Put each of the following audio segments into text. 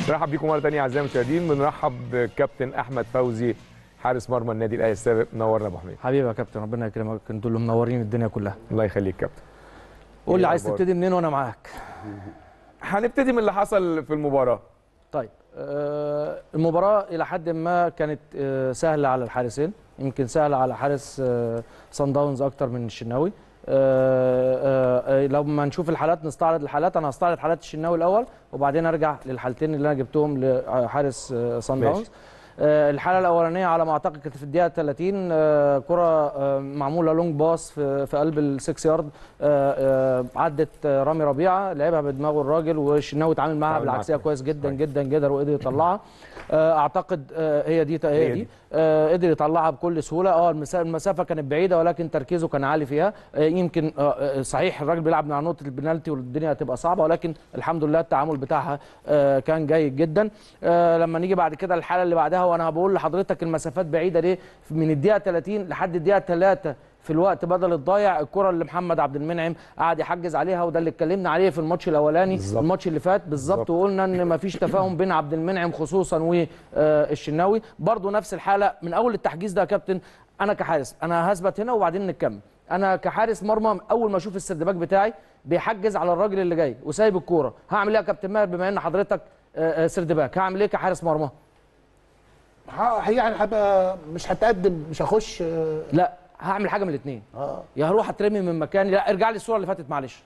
نرحب بيكم مره ثانيه اعزائي المشاهدين. بنرحب بكابتن احمد فوزي حارس مرمى النادي الاهلي السابق. منورنا ابو حميد. حبيبي يا كابتن، ربنا يكرمك، انتوا اللي منورين الدنيا كلها. الله يخليك كابتن. قول لي عايز تبتدي منين وانا معاك. هنبتدي من اللي حصل في المباراه. طيب المباراه الى حد ما كانت سهله على الحارسين، يمكن سهله على حارس صن داونز اكتر من الشناوي. لما نشوف الحالات نستعرض الحالات. انا هستعرض حالات الشناوي الاول وبعدين ارجع للحالتين اللي انا جبتهم لحارس صن داونز. الحاله الاولانيه على ما اعتقد كانت في الدقيقه 30، كره معموله لونج باص في قلب ال6 يارد، عدت رامي ربيعه لعبها بدماغه الراجل، والشناوي اتعامل معاها بالعكسيه كويس جدا جدا جدا وقدر يطلعها. اعتقد هي دي قدر يطلعها بكل سهوله. المسافه كانت بعيده ولكن تركيزه كان عالي فيها. يمكن صحيح الراجل بيلعب مع نقطه البنالتي والدنيا هتبقى صعبه، ولكن الحمد لله التعامل بتاعها كان جيد جدا. لما نيجي بعد كده الحاله اللي بعدها، وانا بقول لحضرتك المسافات بعيده ليه، من الدقيقه 30 لحد الدقيقه 3 في الوقت بدل الضايع، الكره اللي محمد عبد المنعم قعد يحجز عليها، وده اللي اتكلمنا عليه في الماتش الاولاني الماتش اللي فات بالظبط، وقلنا ان مفيش تفاهم بين عبد المنعم خصوصا والشناوي. برضو نفس الحاله من اول التحجيز ده يا كابتن. انا كحارس انا هثبت هنا وبعدين نكمل. انا كحارس مرمى اول ما اشوف السردباك بتاعي بيحجز على الراجل اللي جاي وسايب الكوره، هعمل ايه يا كابتن ماهر بما ان حضرتك سردباك؟ هعمل ايه كحارس مرمى؟ يعني هبقى مش هتقدم، مش هخش. لا، هعمل حاجه من الاثنين. يا هروح اترمي من مكاني. لا، ارجع لي الصوره اللي فاتت معلش.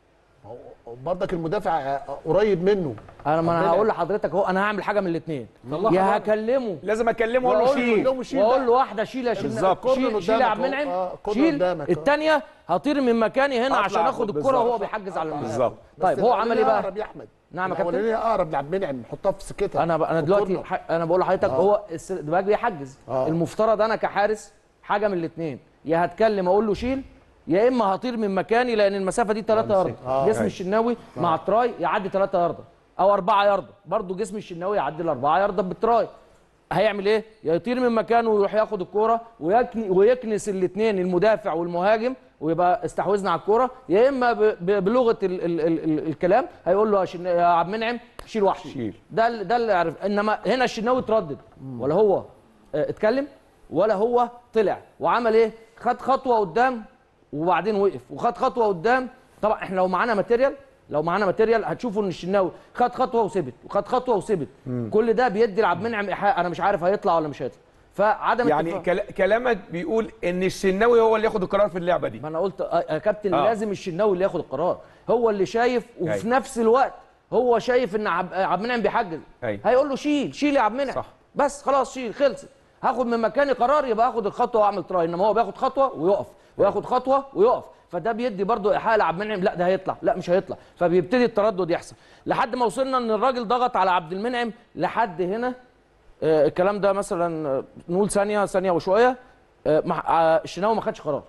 برضك المدافع قريب منه. انا هقول لحضرتك اهو، انا هعمل حاجه من الاثنين. يا هكلمه، لازم اكلمه واقول له واقول له واحده شيل يا شيل يا عبد المنعم، شيل. الثانيه هطير من مكاني هنا عشان اخد الكره وهو بيحجز على المسافه. بالظبط. طيب هو عمل ايه بقى؟ اقرب يا احمد. نعم يا كابتن. اقرب لعبد المنعم، حطها في سكتها. انا دلوقتي انا بقول لحضرتك هو السردباك بيحجز. المفترض انا كحارس حاجه من الاثنين، يا هتكلم اقول له شيل، يا اما هطير من مكاني لان المسافه دي 3 يارده. جسم الشناوي مع التراي يعدي 3 يارده او 4 يارده، برضه جسم الشناوي يعدي ال 4 يارده بالتراي. هيعمل ايه؟ يا يطير من مكانه ويروح ياخد الكوره ويكنس الاثنين المدافع والمهاجم ويبقى استحوذنا على الكوره، يا اما بلغه الكلام هيقول له يا عبد المنعم شيل وحشي. ده اللي عرف. انما هنا الشناوي اتردد، ولا هو اتكلم ولا هو طلع وعمل ايه؟ خد خطوه قدام وبعدين وقف، وخد خطوه قدام. طبعا احنا لو معانا ماتيريال هتشوفوا ان الشناوي خد خطوه وثبت وخد خطوه وثبت. كل ده بيدي لعبد المنعم ايحاء، انا مش عارف هيطلع ولا مش هيطلع. فعدم يعني كلامك بيقول ان الشناوي هو اللي ياخد القرار في اللعبه دي. ما انا قلت يا كابتن لازم الشناوي اللي ياخد القرار، هو اللي شايف، وفي نفس الوقت هو شايف ان عبد المنعم بيحجز. هيقول له شيل يا عبد المنعم، بس خلاص شيل، خلصت. هاخد من مكاني قرار، يبقى هاخد الخطوه واعمل تراي. انما هو بياخد خطوه ويقف وياخد خطوه ويقف، فده بيدي برضه ايحاء لعبد المنعم لا ده هيطلع، لا مش هيطلع، فبيبتدي التردد يحصل لحد ما وصلنا ان الراجل ضغط على عبد المنعم لحد هنا. الكلام ده مثلا نقول ثانيه وشويه. الشناوي ما خدش قرار،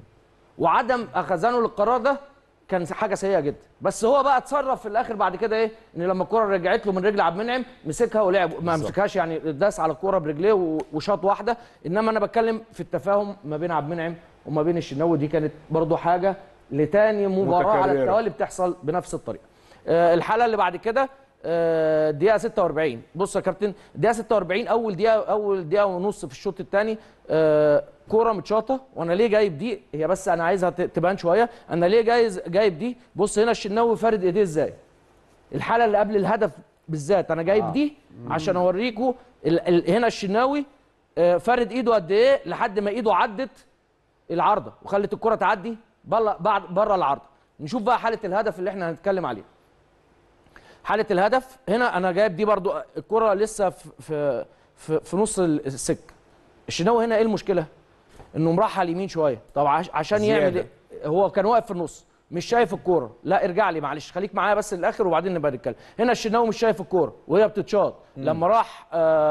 وعدم اخذانه للقرار ده كان حاجه سيئه جدا. بس هو بقى اتصرف في الاخر بعد كده ايه؟ ان لما الكره رجعت له من رجل عبد المنعم مسكها ولعب، ما مسكهاش يعني داس على الكره برجليه وشاط واحده. انما انا بتكلم في التفاهم ما بين عبد المنعم وما بين الشناوي، دي كانت برضو حاجه لتاني مباراه على التوالي بتحصل بنفس الطريقه. الحاله اللي بعد كده الدقيقه 46. بص يا كابتن، الدقيقه 46 اول دقيقه ونص في الشوط الثاني، كوره متشاطه. وانا ليه جايب دي؟ هي بس انا عايزها تبان شويه. انا ليه جايب دي؟ بص هنا الشناوي فارد ايديه ازاي. الحاله اللي قبل الهدف بالذات انا جايب دي عشان اوريكم هنا الشناوي فارد ايده قد ايه لحد ما ايده عدت العارضه وخلت الكره تعدي بره العارضه. نشوف بقى حاله الهدف اللي احنا هنتكلم عليه. حاله الهدف هنا انا جايب دي برضو، الكره لسه في نص السكه. الشناوي هنا ايه المشكله؟ انه مرحل اليمين شويه. طب عشان يعمل ايه؟ هو كان واقف في النص مش شايف الكوره. لا ارجع لي معلش، خليك معايا بس للاخر وبعدين نبقى نتكلم. هنا الشناوي مش شايف الكوره وهي بتتشاط. لما راح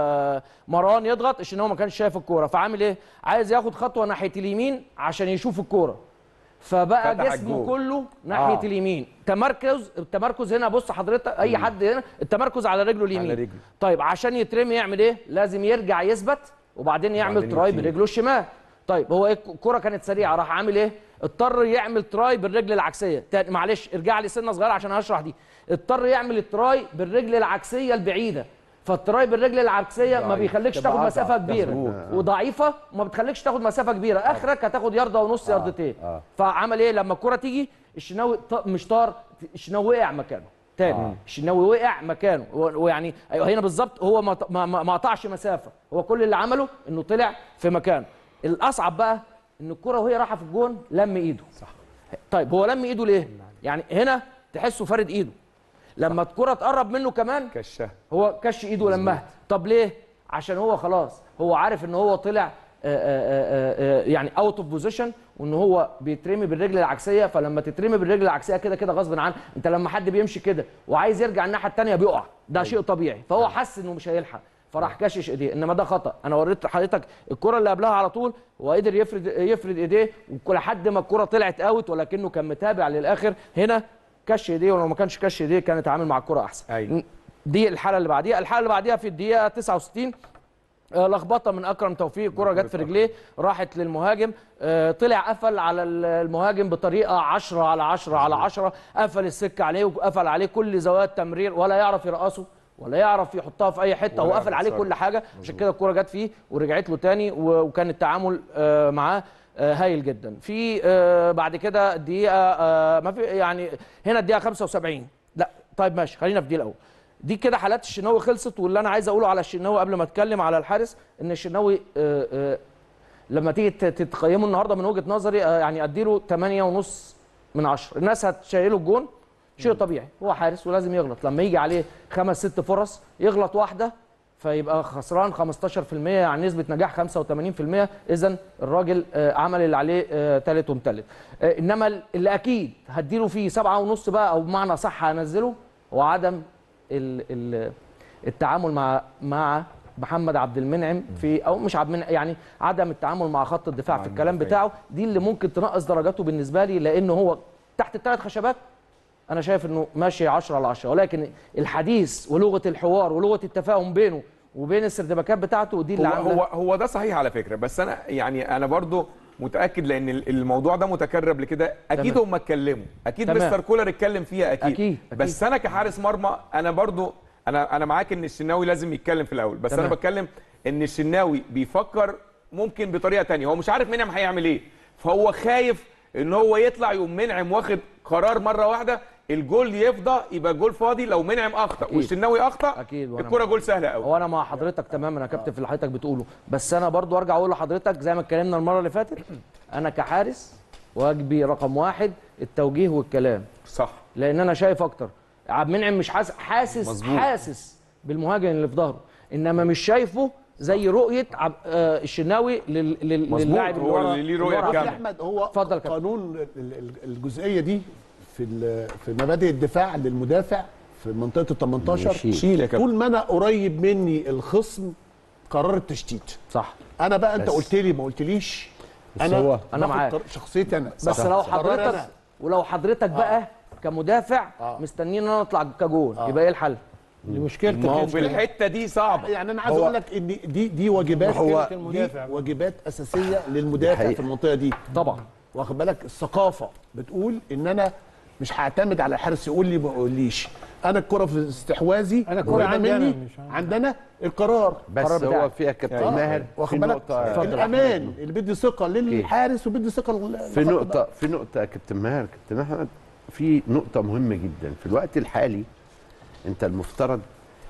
مروان يضغط، الشناوي ما كانش شايف الكوره، فعامل ايه؟ عايز ياخد خطوه ناحيه اليمين عشان يشوف الكوره، فبقى جسمه كله ناحيه اليمين. التمركز هنا بص حضرتك اي حد هنا التمركز على رجله اليمين. طيب عشان يترمي يعمل ايه؟ لازم يرجع يثبت وبعدين يعمل تراي برجله الشمال. طيب هو ايه؟ الكره كانت سريعه، راح عامل ايه؟ اضطر يعمل تراي بالرجل العكسيه. معلش ارجع لي سنه صغيره عشان هشرح دي. اضطر يعمل التراي بالرجل العكسيه البعيده، فالتراي بالرجل العكسيه ما بيخليكش تاخد مسافه كبيره وضعيفه، وما بتخليكش تاخد مسافه كبيره، اخرك هتاخد يارده ونص ياردتين. فعمل ايه لما الكره تيجي؟ الشناوي مش طار، الشناوي وقع مكانه تاني. الشناوي وقع مكانه، ويعني هنا بالظبط هو ما قطعش مسافه، هو كل اللي عمله انه طلع في مكانه. الاصعب بقى ان الكره وهي رايحه في الجون لم ايده. صح. طيب هو لم ايده ليه؟ يعني هنا تحسه فارد ايده، لما الكره تقرب منه كمان كشها، هو كش ايده ولمها. طب ليه؟ عشان هو خلاص هو عارف ان هو طلع يعني اوت اوف بوزيشن، وان هو بيترمي بالرجل العكسيه. فلما تترمي بالرجل العكسيه كده كده غصب عنه، انت لما حد بيمشي كده وعايز يرجع الناحيه الثانيه بيقع، ده شيء طبيعي. فهو حس انه مش هيلحق فراح كشش ايديه، انما ده خطا. انا وريت حضرتك الكره اللي قبلها على طول هو قدر يفرد ايديه لحد ما الكره طلعت اوت، ولكنه كان متابع للاخر. هنا كش ايديه، ولو ما كانش كش ايديه كان اتعامل مع الكره احسن. أيوة. دي الحاله اللي بعديها. الحاله اللي بعديها في الدقيقه 69 لخبطه من اكرم توفيق، كره جت في رجليه راحت للمهاجم، طلع قفل على المهاجم بطريقه 10 على 10 على 10، قفل السكه عليه وقفل عليه كل زوايا التمرير، ولا يعرف يرقصه ولا يعرف يحطها في اي حته، هو قفل عليه كل حاجه. عشان كده الكره جت فيه ورجعت له تاني، وكان التعامل معاه هايل جدا. في بعد كده الدقيقه ما في يعني هنا الدقيقه 75. لا طيب ماشي، خلينا في دي الاول. دي كده حالات الشناوي خلصت. واللي انا عايز اقوله على الشناوي قبل ما اتكلم على الحارس، ان الشناوي لما تيجي تقيمه النهارده من وجهه نظري يعني اديله 8.5 من 10. الناس هتشيله الجون، شيء طبيعي، هو حارس ولازم يغلط. لما يجي عليه 5 6 فرص يغلط واحده فيبقى خسران 15%، يعني نسبه نجاح 85%. اذا الراجل عمل اللي عليه تالت ومتلت. انما اللي اكيد هديله فيه 7.5 بقى، او بمعنى صح هنزله، هو عدم التعامل مع محمد عبد المنعم في، او مش عبد المنعم يعني، عدم التعامل مع خط الدفاع في الكلام بتاعه. دي اللي ممكن تنقص درجاته بالنسبه لي، لانه هو تحت الثلاث خشبات انا شايف انه ماشي 10 على 10، ولكن الحديث ولغه الحوار ولغه التفاهم بينه وبين السردباكات بتاعته دي اللي هو ده صحيح على فكره. بس انا برضو متاكد، لان الموضوع ده متكرر قبل كده، اكيد هم اتكلموا، اكيد مستر كولر اتكلم فيها أكيد. بس انا كحارس مرمى انا برضو انا معاك ان الشناوي لازم يتكلم في الاول، بس انا بتكلم ان الشناوي بيفكر ممكن بطريقه ثانيه، هو مش عارف منعم هيعمل ايه، فهو خايف ان هو يطلع يقوم منعم واخد قرار مره واحده الجول يفضى، يبقى الجول فاضي. لو منعم اخطا والشناوي اخطا الكره جول سهله قوي. هو انا مع حضرتك تماما يا كابتن في اللي حضرتك بتقوله، بس انا برضو ارجع اقول لحضرتك زي ما اتكلمنا المره اللي فاتت، انا كحارس واجبي رقم 1 التوجيه والكلام. صح. لان انا شايف اكتر عبد المنعم مش حاسس بالمهاجم اللي في ظهره، انما مش شايفه زي رؤيه الشناوي للاعب اللي هو اللي ليه رؤيه كامله. احمد هو قانون الجزئيه دي في مبادئ الدفاع للمدافع في منطقه ال 18 شيل يا كابتن. طول ما انا قريب مني الخصم قرار التشتيت. صح. انا بقى انت قلت لي ما قلتليش، انا معاك شخصيتي انا. بس لو حضرتك بقى كمدافع مستنيين ان انا اطلع كجول، يبقى ايه الحل؟ دي مشكلتك. ما هو في الحته دي صعبه. يعني انا عايز اقول لك ان دي واجبات، دي واجبات اساسيه للمدافع في المنطقه دي طبعا. واخد بالك؟ الثقافه بتقول ان انا مش هعتمد على الحارس يقول لي ما يقوليش، انا الكره في استحواذي، انا الكره عندنا القرار. بس هو فيها كابتن ماهر واخد بالك الامان اللي بيدي ثقه للحارس وبيدي ثقه في نقطه يا كابتن ماهر، كابتن احمد، في نقطه مهمه جدا في الوقت الحالي. انت المفترض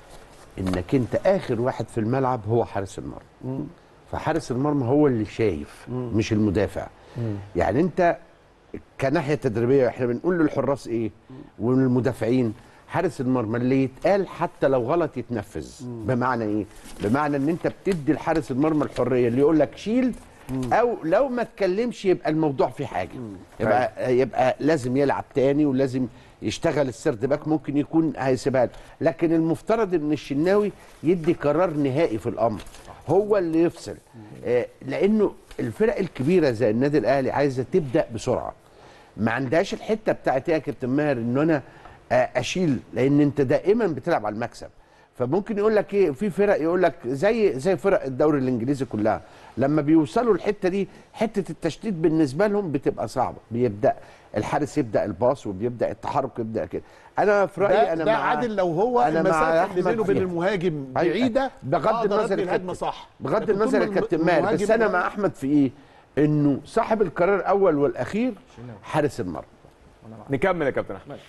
انك انت اخر واحد في الملعب هو حارس المرمى، فحارس المرمى هو اللي شايف مش المدافع. يعني انت كناحيه تدريبيه احنا بنقول للحراس ايه والمدافعين، حارس المرمى اللي يتقال حتى لو غلط يتنفذ. بمعنى ايه؟ بمعنى ان انت بتدي لحارس المرمى الحريه اللي يقول لك شيل، او لو ما اتكلمش يبقى الموضوع فيه حاجه، يبقى لازم يلعب تاني ولازم يشتغل السرد باك، ممكن يكون هيسيبها له. لكن المفترض ان الشناوي يدي قرار نهائي في الامر، هو اللي يفصل. لانه الفرق الكبيره زي النادي الاهلي عايزه تبدا بسرعه، ما عندهاش الحته بتاعت ايه يا كابتن ماهر ان انا اشيل، لان انت دائما بتلعب على المكسب. فممكن يقول لك ايه، في فرق يقول لك زي فرق الدوري الانجليزي كلها لما بيوصلوا الحته دي، حته التشتيت بالنسبه لهم بتبقى صعبه، بيبدا الحارس يبدا الباص وبيبدا التحرك يبدا كده. انا في رايي انا ده عادل لو هو المسافه اللي بينه وبين المهاجم بعيده بغض النظر الهجمه صح، بغض النظر يا كابتن ماهر، بس انا مع احمد في ايه؟ انه صاحب القرار الاول والاخير حارس المرمى. نكمل يا كابتن احمد.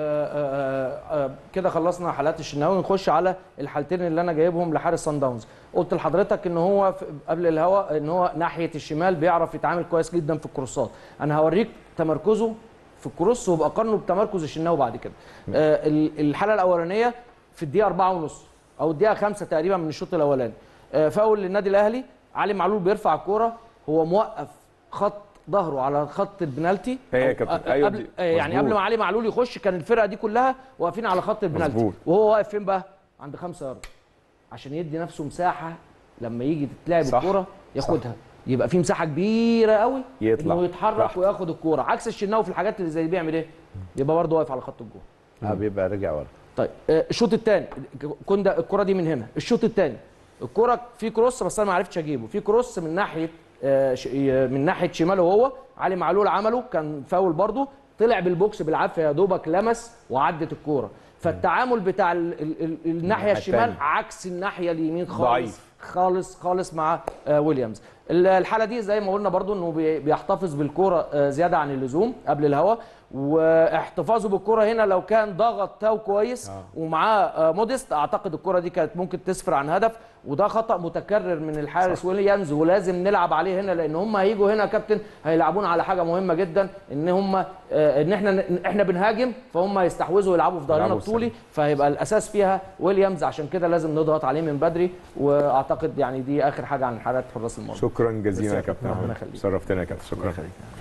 كده خلصنا حالات الشناوي، نخش على الحالتين اللي انا جايبهم لحارس صن داونز. قلت لحضرتك ان هو قبل الهوا ان هو ناحيه الشمال بيعرف يتعامل كويس جدا في الكروسات. انا هوريك تمركزه في الكروس وبقارنه بتمركز الشناوي بعد كده. الحاله الاولانيه في الدقيقه 4:30 او الدقيقه 5 تقريبا من الشوط الاولاني، فاول للنادي الاهلي. علي معلول بيرفع الكوره، هو موقف خط ظهره على خط البنالتي. هي كابتن ايوه قبل يعني قبل ما علي معلول يخش كان الفرقه دي كلها واقفين على خط البنالتي. مظبوط. وهو واقف فين بقى؟ عند 5 يارد عشان يدي نفسه مساحه لما يجي تتلعب الكوره ياخدها. يبقى في مساحه كبيره قوي يطلع انه يتحرك وياخد الكوره، عكس الشناوي في الحاجات اللي زي دي بيعمل ايه؟ يبقى برضه واقف على خط الجول. بيبقى راجع ورا. طيب الشوط الثاني كندا الكره دي من هنا. الشوط الثاني الكره في كروس بس انا ما عرفتش اجيبه، في كروس من ناحيه شماله هو علي معلول عمله كان فاول برضه، طلع بالبوكس بالعافيه يا دوبك لمس وعدت الكوره. فالتعامل بتاع الناحيه الشمال عكس الناحيه اليمين خالص خالص مع ويليامز. الحاله دي زي ما قلنا برضو انه بيحتفظ بالكوره زياده عن اللزوم قبل الهوا، واحتفاظه بالكوره هنا لو كان ضغط تاو كويس ومعاه موديست اعتقد الكوره دي كانت ممكن تسفر عن هدف، وده خطا متكرر من الحارس ويليامز ولازم نلعب عليه هنا، لان هم هيجوا هنا يا كابتن هيلعبونا على حاجه مهمه جدا، ان هم ان احنا بنهاجم فهم يستحوذوا ويلعبوا في ظهرنا بطولي، فهيبقى الاساس فيها ويليامز، عشان كده لازم نضغط عليه من بدري. واعتقد يعني دي اخر حاجه عن حالات حراس المرمى. شكرا جزيلا يا كابتن، شرفتنا يا كابتن. شكرا.